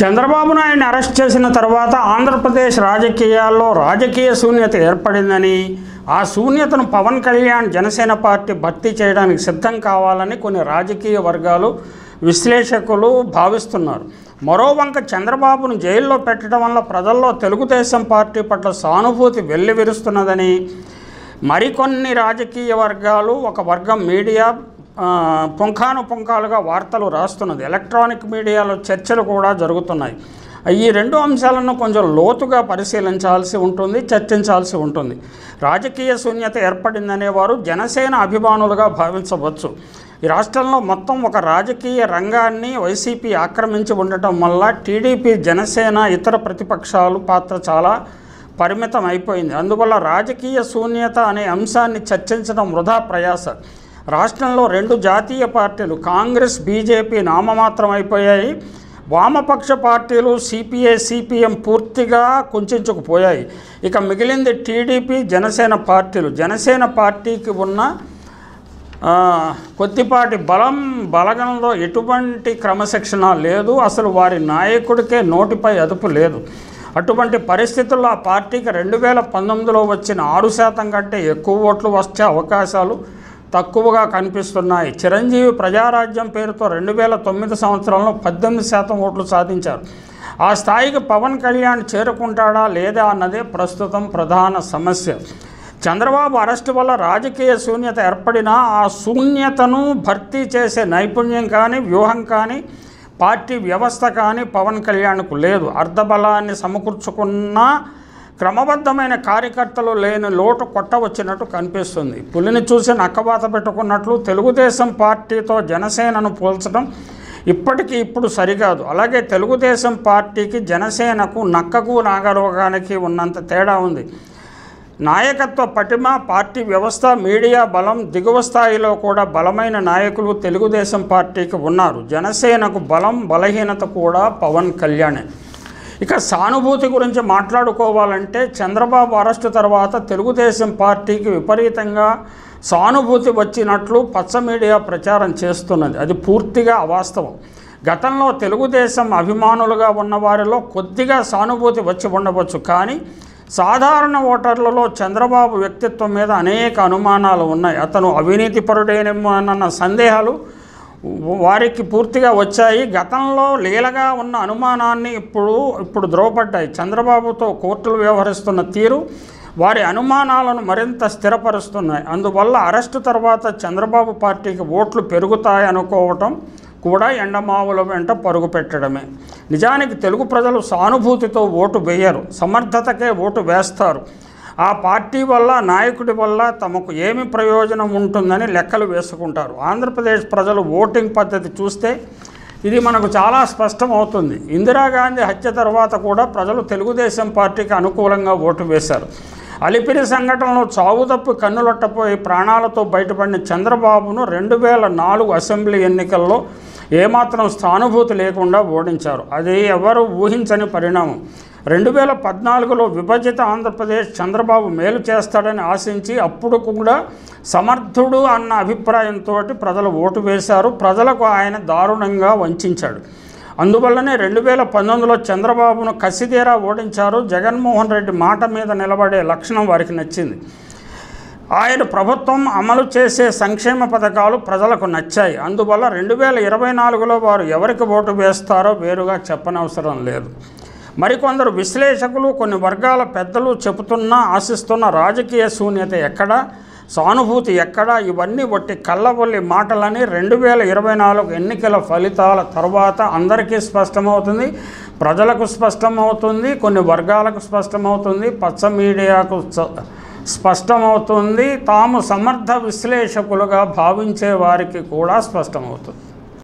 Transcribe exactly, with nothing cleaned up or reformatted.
చంద్రబాబు నాయుడిని అరెస్ట్ చేసిన తర్వాత ఆంధ్రప్రదేశ్ రాజకీయాల్లో రాజకీయ శూన్యత ఏర్పడిందని, ఆ శూన్యతను పవన్ కళ్యాణ్ జనసేన పార్టీ భర్తీ చేయడానికి సిద్ధం కావాలని కొన్ని రాజకీయ వర్గాలు విశ్లేషకులు భావిస్తున్నారు. మరోవంక చంద్రబాబును జైల్లో పెట్టడం వల్ల ప్రజల్లో తెలుగుదేశం పార్టీ పట్ల సానుభూతి వెల్లివిరుస్తున్నదని మరికొన్ని రాజకీయ వర్గాలు, ఒక వర్గం మీడియా పుంఖాను పుంఖాలుగా వార్తలు రాస్తున్నది. ఎలక్ట్రానిక్ మీడియాలో చర్చలు కూడా జరుగుతున్నాయి. ఈ రెండు అంశాలను కొంచెం లోతుగా పరిశీలించాల్సి ఉంటుంది, చర్చించాల్సి ఉంటుంది. రాజకీయ శూన్యత ఏర్పడిందనేవారు జనసేన అభిమానులుగా భావించవచ్చు. ఈ రాష్ట్రంలో మొత్తం ఒక రాజకీయ రంగాన్ని వైసీపీ ఆక్రమించి ఉండటం వల్ల టీడీపీ, జనసేన, ఇతర ప్రతిపక్షాలు పాత్ర చాలా పరిమితం అయిపోయింది. అందువల్ల రాజకీయ శూన్యత అనే అంశాన్ని చర్చించడం వృధా ప్రయాస. రాష్ట్రంలో రెండు జాతీయ పార్టీలు కాంగ్రెస్, బీజేపీ నామమాత్రం అయిపోయాయి. వామపక్ష పార్టీలు సిపిఐ, సిపిఎం పూర్తిగా కుంచుకుపోయాయి. ఇక మిగిలింది టీడీపీ, జనసేన పార్టీలు. జనసేన పార్టీకి ఉన్న కొద్దిపాటి బలం బలగంలో ఎటువంటి క్రమశిక్షణ లేదు. అసలు వారి నాయకుడికే నోటిపై అదుపు లేదు. అటువంటి పరిస్థితుల్లో ఆ పార్టీకి రెండు వేల పంతొమ్మిదిలో వచ్చిన ఆరు శాతం కంటే ఎక్కువ ఓట్లు వచ్చే అవకాశాలు తక్కువగా కనిపిస్తున్నాయి. చిరంజీవి ప్రజారాజ్యం పేరుతో రెండు వేల తొమ్మిది సంవత్సరంలో పద్దెనిమిది శాతం ఓట్లు సాధించారు. ఆ స్థాయికి పవన్ కళ్యాణ్ చేరుకుంటాడా లేదా అన్నదే ప్రస్తుతం ప్రధాన సమస్య. చంద్రబాబు అరెస్టు వల్ల రాజకీయ శూన్యత ఏర్పడినా ఆ శూన్యతను భర్తీ చేసే నైపుణ్యం కానీ, వ్యూహం కానీ, పార్టీ వ్యవస్థ కానీ పవన్ కళ్యాణ్కు లేదు. అర్ధబలాన్ని సమకూర్చుకున్నా క్రమబద్ధమైన కార్యకర్తలు లేని లోటు కొట్టవచ్చినట్టు కనిపిస్తుంది. పులిని చూసి నక్కబాత పెట్టుకున్నట్లు తెలుగుదేశం పార్టీతో జనసేనను పోల్చడం ఇప్పటికీ ఇప్పుడు సరికాదు. అలాగే తెలుగుదేశం పార్టీకి, జనసేనకు, నక్కకు, నాగరోగానికి ఉన్నంత తేడా ఉంది. నాయకత్వ పటిమ, పార్టీ వ్యవస్థ, మీడియా బలం, దిగువ స్థాయిలో కూడా బలమైన నాయకులు తెలుగుదేశం పార్టీకి ఉన్నారు. జనసేనకు బలం, బలహీనత కూడా పవన్ కళ్యాణే. ఇక సానుభూతి గురించి మాట్లాడుకోవాలంటే చంద్రబాబు అరెస్టు తర్వాత తెలుగుదేశం పార్టీకి విపరీతంగా సానుభూతి వచ్చినట్లు పచ్చ మీడియా ప్రచారం చేస్తున్నది. అది పూర్తిగా అవాస్తవం. గతంలో తెలుగుదేశం అభిమానులుగా ఉన్న వారిలో కొద్దిగా సానుభూతి వచ్చి ఉండవచ్చు. కానీ సాధారణ ఓటర్లలో చంద్రబాబు వ్యక్తిత్వం మీద అనేక అనుమానాలు ఉన్నాయి. అతను అవినీతిపరుడేనేమోనన్న సందేహాలు వారికి పూర్తిగా వచ్చాయి. గతంలో లీలగా ఉన్న అనుమానాన్ని ఇప్పుడు ఇప్పుడు ద్రోవపడ్డాయి. చంద్రబాబుతో కోర్టులు వ్యవహరిస్తున్న తీరు వారి అనుమానాలను మరింత స్థిరపరుస్తున్నాయి. అందువల్ల అరెస్టు తర్వాత చంద్రబాబు పార్టీకి ఓట్లు పెరుగుతాయి అనుకోవటం కూడా ఎండమావుల వెంట పరుగు పెట్టడమే. నిజానికి తెలుగు ప్రజలు సానుభూతితో ఓటు వేయరు, సమర్థతకే ఓటు వేస్తారు. ఆ పార్టీ వల్ల, నాయకుడి వల్ల తమకు ఏమి ప్రయోజనం ఉంటుందని లెక్కలు వేసుకుంటారు. ఆంధ్రప్రదేశ్ ప్రజలు ఓటింగ్ పద్ధతి చూస్తే ఇది మనకు చాలా స్పష్టమవుతుంది. ఇందిరాగాంధీ హత్య తర్వాత కూడా ప్రజలు తెలుగుదేశం పార్టీకి అనుకూలంగా ఓటు వేశారు. అలిపిరి సంఘటనలో చావు తప్పి కన్నులొట్టపోయి ప్రాణాలతో బయటపడిన చంద్రబాబును రెండు వేల నాలుగు అసెంబ్లీ ఎన్నికల్లో ఏమాత్రం సానుభూతి లేకుండా ఓడించారు. అది ఎవరు ఊహించని పరిణామం. రెండు వేల పద్నాలుగులో విభజిత ఆంధ్రప్రదేశ్ చంద్రబాబు మేలు చేస్తాడని ఆశించి అప్పుడు కూడా సమర్థుడు అన్న అభిప్రాయంతో ప్రజలు ఓటు వేశారు. ప్రజలకు ఆయన దారుణంగా వంచాడు. అందువల్లనే రెండు వేల పంతొమ్మిదిలో చంద్రబాబును కసిదీరా ఓడించారు. జగన్మోహన్ రెడ్డి మాట మీద నిలబడే లక్షణం వారికి నచ్చింది. ఆయన ప్రభుత్వం అమలు చేసే సంక్షేమ పథకాలు ప్రజలకు నచ్చాయి. అందువల్ల రెండు వేల ఇరవై నాలుగులో వారు ఎవరికి ఓటు వేస్తారో వేరుగా చెప్పనవసరం లేదు. మరికొందరు విశ్లేషకులు, కొన్ని వర్గాల పెద్దలు చెబుతున్నా, ఆశిస్తున్న రాజకీయ శూన్యత ఎక్కడా, సానుభూతి ఎక్కడా, ఇవన్నీ ఒట్టి కళ్ళబొల్లి మాటలని రెండు వేల ఇరవై నాలుగు ఎన్నికల ఫలితాల తర్వాత అందరికీ స్పష్టమవుతుంది. ప్రజలకు స్పష్టమవుతుంది, కొన్ని వర్గాలకు స్పష్టమవుతుంది, పచ్చ మీడియాకు స్పష్టమవుతుంది, తాము సమర్థ విశ్లేషకులుగా భావించే వారికి కూడా స్పష్టమవుతుంది.